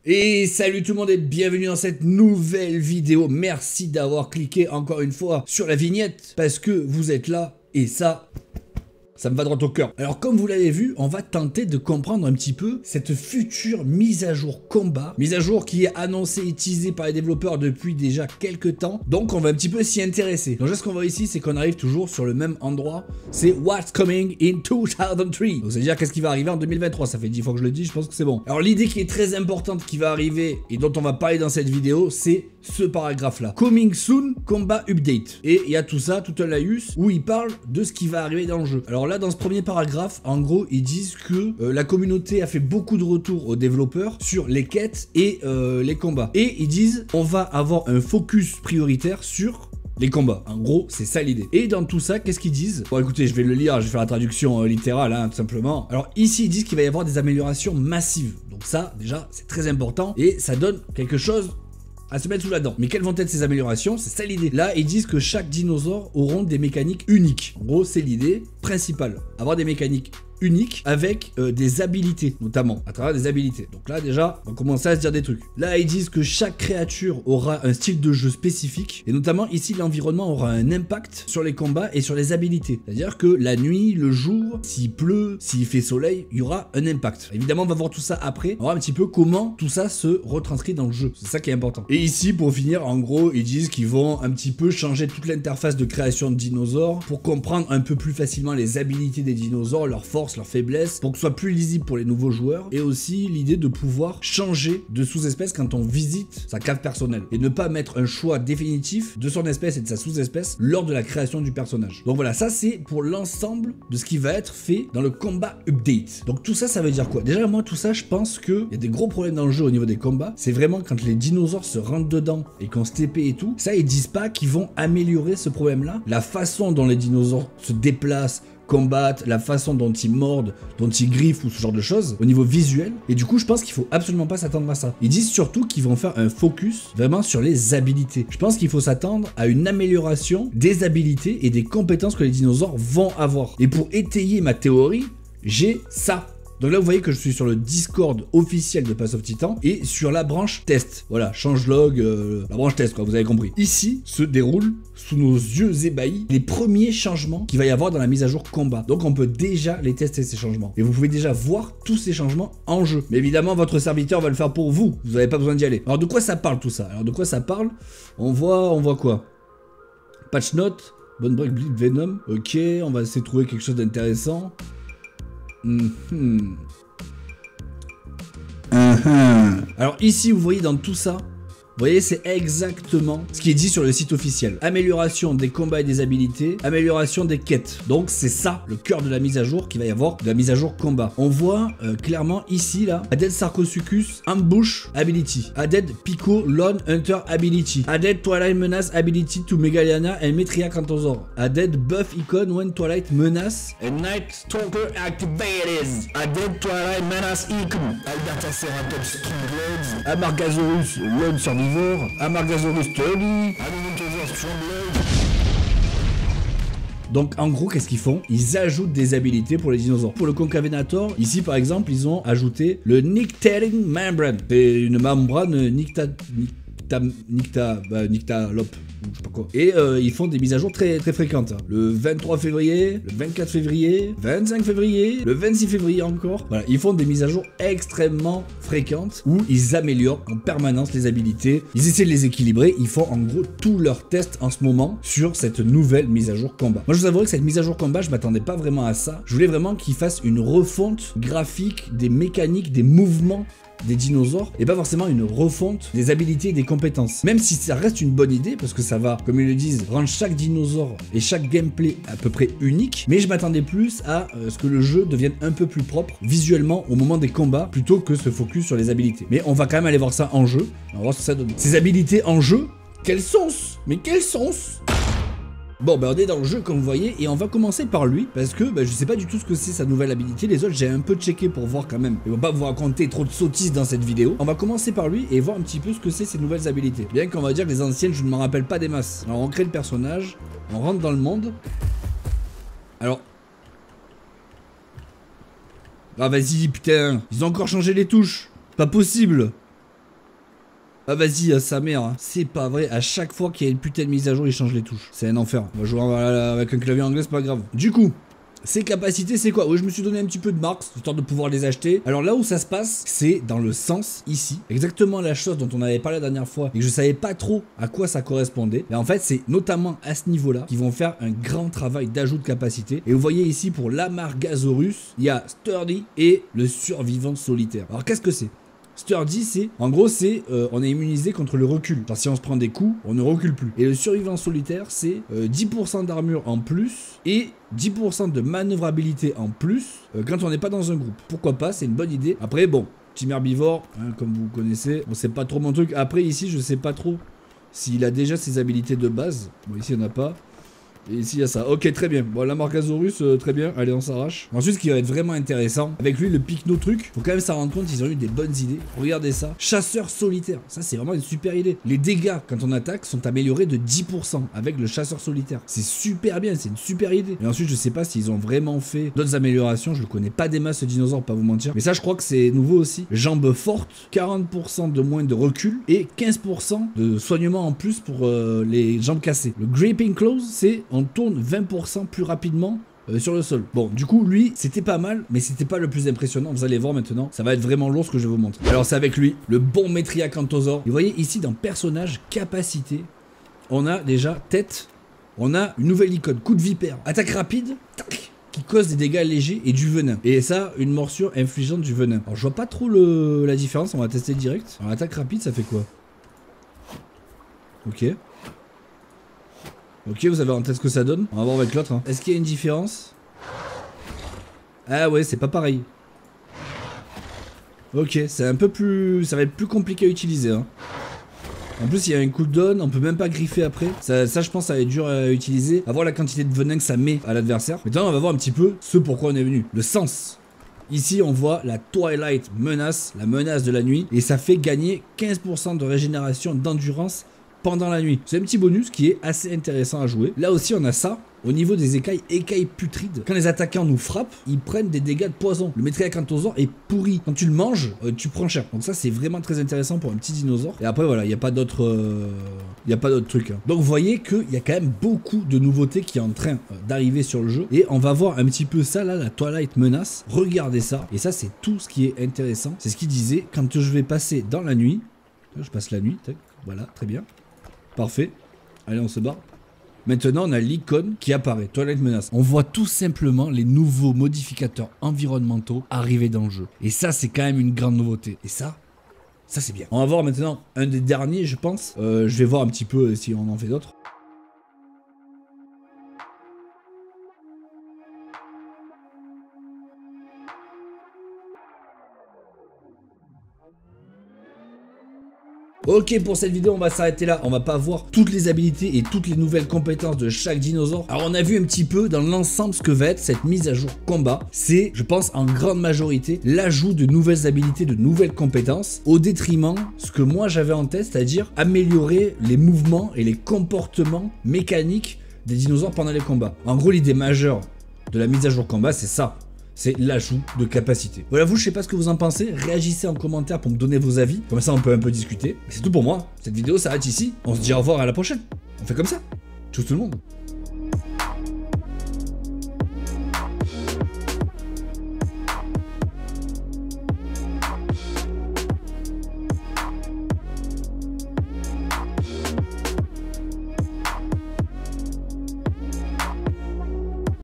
Et salut tout le monde et bienvenue dans cette nouvelle vidéo. Merci d'avoir cliqué encore une fois sur la vignette parce que vous êtes là et ça me va droit au cœur. Alors comme vous l'avez vu, on va tenter de comprendre un petit peu cette future mise à jour combat. Mise à jour qui est annoncée et teasée par les développeurs depuis déjà quelques temps. Donc on va un petit peu s'y intéresser. Donc là ce qu'on voit ici c'est qu'on arrive toujours sur le même endroit. C'est What's Coming in 2003. Donc c'est-à-dire qu'est-ce qui va arriver en 2023. Ça fait 10 fois que je le dis, je pense que c'est bon. Alors l'idée qui est très importante qui va arriver et dont on va parler dans cette vidéo, c'est ce paragraphe là. Coming soon, combat update. Et il y a tout ça, tout un laïus où il parle de ce qui va arriver dans le jeu. Alors là dans ce premier paragraphe, en gros ils disent que la communauté a fait beaucoup de retours aux développeurs sur les quêtes et les combats. Et ils disent on va avoir un focus prioritaire sur les combats. En gros, c'est ça l'idée. Et dans tout ça, qu'est-ce qu'ils disent? Bon, écoutez, je vais le lire, je vais faire la traduction littérale, hein, tout simplement. Alors ici, ils disent qu'il va y avoir des améliorations massives. Donc ça, déjà, c'est très important. Et ça donne quelque chose à se mettre sous la dent. Mais quelles vont être ces améliorations? C'est ça l'idée. Là, ils disent que chaque dinosaure auront des mécaniques uniques. En gros, c'est l'idée principale. Avoir des mécaniques unique avec des habilités, notamment à travers des habilités. Donc là déjà on commence à se dire des trucs. Là ils disent que chaque créature aura un style de jeu spécifique et notamment ici l'environnement aura un impact sur les combats et sur les habilités. C'est-à-dire que la nuit, le jour, s'il pleut, s'il fait soleil, il y aura un impact. Évidemment on va voir tout ça après. On va voir un petit peu comment tout ça se retranscrit dans le jeu. C'est ça qui est important. Et ici pour finir en gros ils disent qu'ils vont un petit peu changer toute l'interface de création de dinosaures pour comprendre un peu plus facilement les habilités des dinosaures, leurs forces, leurs faiblesses, pour que ce soit plus lisible pour les nouveaux joueurs, et aussi l'idée de pouvoir changer de sous-espèce quand on visite sa cave personnelle, et ne pas mettre un choix définitif de son espèce et de sa sous-espèce lors de la création du personnage. Donc voilà, ça c'est pour l'ensemble de ce qui va être fait dans le combat update. Donc tout ça, ça veut dire quoi? Déjà moi tout ça, je pense qu'il y a des gros problèmes dans le jeu au niveau des combats, c'est vraiment quand les dinosaures se rentrent dedans et qu'on se TP et tout, ça ils disent pas qu'ils vont améliorer ce problème-là, la façon dont les dinosaures se déplacent, combattent, la façon dont ils mordent, dont ils griffent ou ce genre de choses au niveau visuel. Et du coup je pense qu'il faut absolument pas s'attendre à ça. Ils disent surtout qu'ils vont faire un focus vraiment sur les habilités. Je pense qu'il faut s'attendre à une amélioration des habilités et des compétences que les dinosaures vont avoir. Et pour étayer ma théorie, j'ai ça. Donc là vous voyez que je suis sur le Discord officiel de Pass of Titan et sur la branche test. Voilà, changelog, la branche test quoi, vous avez compris. Ici se déroulent sous nos yeux ébahis les premiers changements qu'il va y avoir dans la mise à jour combat. Donc on peut déjà les tester ces changements. Et vous pouvez déjà voir tous ces changements en jeu. Mais évidemment votre serviteur va le faire pour vous, vous n'avez pas besoin d'y aller. Alors de quoi ça parle tout ça? Alors de quoi ça parle? On voit quoi? Patch note, Bone Break Bleed Venom, ok, on va essayer de trouver quelque chose d'intéressant. Alors ici vous voyez dans tout ça, vous voyez c'est exactement ce qui est dit sur le site officiel. Amélioration des combats et des habilités, amélioration des quêtes. Donc c'est ça le cœur de la mise à jour qui va y avoir de la mise à jour combat. On voit clairement ici là, Added Sarcosuchus Ambush Ability, Added Pico Lone Hunter Ability, Added Twilight Menace Ability to Megaliana and Metriacanthosaur, Added Buff Icon when Twilight Menace and Night Stalker activated, Added Twilight Menace Icon, Albertaceratops Stronglegs, Amargasaurus Lone Survivor, Amargasaurus Tully, Amargasaurus Stronglegs. Donc en gros qu'est-ce qu'ils font? Ils ajoutent des habilités pour les dinosaures. Pour le Concavenator, ici par exemple ils ont ajouté le Nyctering Membrane. C'est une membrane nyctalope, je sais pas quoi. Et ils font des mises à jour très fréquentes. Le 23 février, le 24 février, 25 février, le 26 février encore. Voilà, ils font des mises à jour extrêmement fréquentes où ils améliorent en permanence les habilités. Ils essaient de les équilibrer. Ils font en gros tous leurs tests en ce moment sur cette nouvelle mise à jour combat. Moi je vous avouerai que cette mise à jour combat, je m'attendais pas vraiment à ça. Je voulais vraiment qu'ils fassent une refonte graphique des mécaniques, des mouvements des dinosaures et pas forcément une refonte des habilités et des compétences. Même si ça reste une bonne idée parce que ça va, comme ils le disent, rendre chaque dinosaure et chaque gameplay à peu près unique, mais je m'attendais plus à ce que le jeu devienne un peu plus propre visuellement au moment des combats plutôt que se focus sur les habilités. Mais on va quand même aller voir ça en jeu. On va voir ce que ça donne. Ces habilités en jeu, quel sens? Mais quel sens? Bon bah on est dans le jeu comme vous voyez et on va commencer par lui parce que je sais pas du tout ce que c'est sa nouvelle habilité. Les autres j'ai un peu checké pour voir quand même. Ils vont pas vous raconter trop de sottises dans cette vidéo. On va commencer par lui et voir un petit peu ce que c'est ses nouvelles habilités. Bien qu'on va dire que les anciennes je ne m'en rappelle pas des masses. Alors on crée le personnage, on rentre dans le monde. Alors... Ah vas-y putain, ils ont encore changé les touches. Pas possible. Ah vas-y, sa mère, hein. C'est pas vrai, à chaque fois qu'il y a une putain de mise à jour, il change les touches. C'est un enfer. On va jouer avec un clavier anglais, c'est pas grave. Du coup, ces capacités, c'est quoi? Oui, je me suis donné un petit peu de marques, histoire de pouvoir les acheter. Alors là où ça se passe, c'est dans le sens ici. Exactement la chose dont on avait parlé la dernière fois et que je savais pas trop à quoi ça correspondait. Et en fait, c'est notamment à ce niveau-là qu'ils vont faire un grand travail d'ajout de capacité. Et vous voyez ici, pour l'Amargasaurus, il y a Sturdy et le survivant solitaire. Alors qu'est-ce que c'est? Sturdy, c'est, en gros, c'est, on est immunisé contre le recul. Genre, si on se prend des coups, on ne recule plus. Et le survivant solitaire, c'est 10% d'armure en plus et 10% de manœuvrabilité en plus quand on n'est pas dans un groupe. Pourquoi pas, c'est une bonne idée. Après, bon, team herbivore, hein, comme vous connaissez, bon, c'est pas trop mon truc. Après, ici, je sais pas trop s'il a déjà ses habilités de base. Bon, ici, il n'y en a pas. Et ici il y a ça, ok très bien, bon l'Amargasaurus très bien, allez on s'arrache. Ensuite ce qui va être vraiment intéressant, avec lui le Pycno truc, faut quand même s'en rendre compte, ils ont eu des bonnes idées. Regardez ça, chasseur solitaire, ça c'est vraiment une super idée. Les dégâts quand on attaque sont améliorés de 10% avec le chasseur solitaire. C'est super bien, c'est une super idée. Et ensuite je sais pas s'ils ont vraiment fait d'autres améliorations, je le connais pas des masses ce dinosaure, pas vous mentir. Mais ça je crois que c'est nouveau aussi. Jambes fortes, 40% de moins de recul et 15% de soignement en plus pour les jambes cassées. Le Gripping Claws c'est... on tourne 20% plus rapidement sur le sol. Bon, du coup, lui, c'était pas mal, mais c'était pas le plus impressionnant. Vous allez voir maintenant, ça va être vraiment lourd ce que je vais vous montrer. Alors, c'est avec lui, le bon Metriacanthosaure. Vous voyez ici, dans personnage, capacité, on a déjà tête, on a une nouvelle icône, coup de vipère, attaque rapide, tac, qui cause des dégâts légers et du venin. Et ça, une morsure infligeant du venin. Alors, je vois pas trop la différence, on va tester direct. Alors, attaque rapide, ça fait quoi? Ok. Ok, vous avez en tête ce que ça donne. On va voir avec l'autre. Hein. Est-ce qu'il y a une différence? Ah ouais, c'est pas pareil. Ok, c'est un peu plus... ça va être plus compliqué à utiliser. Hein. En plus, il y a un cooldown, on peut même pas griffer après. Ça je pense, ça va être dur à utiliser. À voir la quantité de venin que ça met à l'adversaire. Maintenant, on va voir un petit peu ce pourquoi on est venu. Le sens. Ici, on voit la Twilight menace, la menace de la nuit. Et ça fait gagner 15% de régénération d'endurance pendant la nuit. C'est un petit bonus qui est assez intéressant à jouer. Là aussi on a ça au niveau des écailles putrides. Quand les attaquants nous frappent, ils prennent des dégâts de poison. Le Metriacanthosaure est pourri. Quand tu le manges, tu prends cher. Donc ça c'est vraiment très intéressant pour un petit dinosaure. Et après voilà, il n'y a pas d'autres trucs. Hein. Donc vous voyez qu'il y a quand même beaucoup de nouveautés qui est en train d'arriver sur le jeu. Et on va voir un petit peu ça là, la Twilight menace. Regardez ça. Et ça c'est tout ce qui est intéressant. C'est ce qu'il disait, quand je vais passer dans la nuit. Je passe la nuit, tac, voilà, très bien. Parfait. Allez, on se barre. Maintenant, on a l'icône qui apparaît, Twilight Menace. On voit tout simplement les nouveaux modificateurs environnementaux arriver dans le jeu. Et ça, c'est quand même une grande nouveauté. Et ça c'est bien. On va voir maintenant un des derniers, je pense. Je vais voir un petit peu si on en fait d'autres. Ok, pour cette vidéo on va s'arrêter là, on va pas voir toutes les habilités et toutes les nouvelles compétences de chaque dinosaure. Alors on a vu un petit peu dans l'ensemble ce que va être cette mise à jour combat. C'est, je pense en grande majorité, l'ajout de nouvelles habilités, de nouvelles compétences, au détriment ce que moi j'avais en tête, c'est-à-dire améliorer les mouvements et les comportements mécaniques des dinosaures pendant les combats. En gros l'idée majeure de la mise à jour combat c'est ça. C'est l'ajout de capacité. Voilà, vous, je sais pas ce que vous en pensez. Réagissez en commentaire pour me donner vos avis. Comme ça, on peut un peu discuter. C'est tout pour moi. Cette vidéo s'arrête ici. On se dit au revoir à la prochaine. On fait comme ça. Tchuss tout le monde.